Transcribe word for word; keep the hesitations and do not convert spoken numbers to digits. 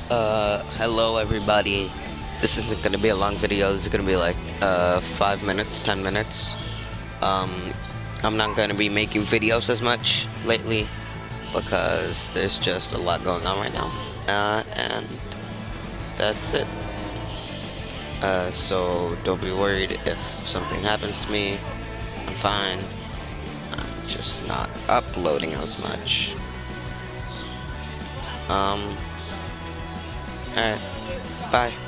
Uh, hello everybody. This isn't gonna be a long video. This is gonna be like uh five minutes, ten minutes. Um, I'm not gonna be making videos as much lately because there's just a lot going on right now. Uh, and that's it. Uh, so don't be worried if something happens to me. I'm fine. I'm just not uploading as much. Um. Alright. Bye.